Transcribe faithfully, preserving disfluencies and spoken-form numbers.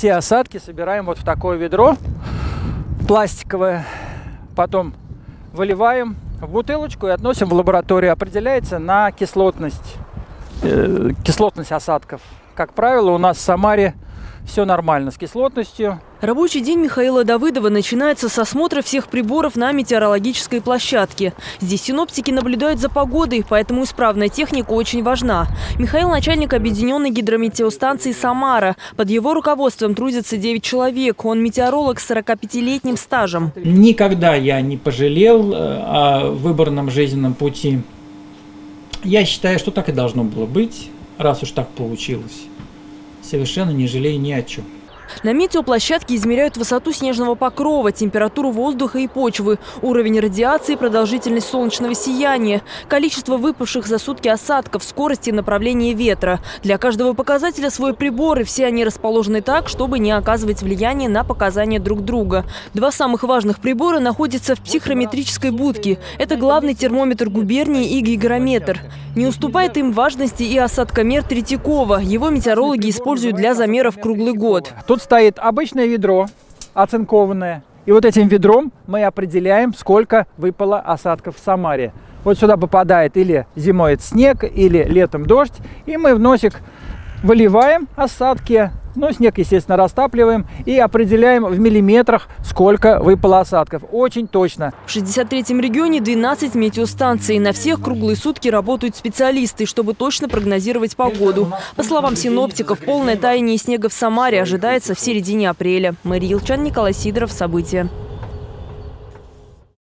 все осадки собираем вот в такое ведро пластиковое, потом выливаем в бутылочку и относим в лабораторию. Определяется на кислотность, э, кислотность осадков. Как правило, у нас в Самаре все нормально с кислотностью. Рабочий день Михаила Давыдова начинается с осмотра всех приборов на метеорологической площадке. Здесь синоптики наблюдают за погодой, поэтому исправная техника очень важна. Михаил – начальник объединенной гидрометеостанции «Самара». Под его руководством трудятся девять человек. Он метеоролог с сорокапятилетним стажем. Никогда я не пожалел о выбранном жизненном пути. Я считаю, что так и должно было быть, раз уж так получилось. Совершенно не жалею ни о чем. На метеоплощадке измеряют высоту снежного покрова, температуру воздуха и почвы, уровень радиации, продолжительность солнечного сияния, количество выпавших за сутки осадков, скорость и направление ветра. Для каждого показателя свой прибор, и все они расположены так, чтобы не оказывать влияние на показания друг друга. Два самых важных прибора находятся в психрометрической будке. Это главный термометр губернии и гигрометр. Не уступает им важности и осадкомер Третьякова. Его метеорологи используют для замеров круглый год. Тут стоит обычное ведро, оцинкованное. И вот этим ведром мы определяем, сколько выпало осадков в Самаре. Вот сюда попадает или зимой это снег, или летом дождь. И мы в носик выливаем осадки. Ну, снег, естественно, растапливаем и определяем в миллиметрах, сколько выпало осадков. Очень точно. В шестьдесят третьем регионе двенадцать метеостанций. На всех круглые сутки работают специалисты, чтобы точно прогнозировать погоду. По словам синоптиков, полное таяние снега в Самаре ожидается в середине апреля. Мария Елчан, Николай Сидоров. События.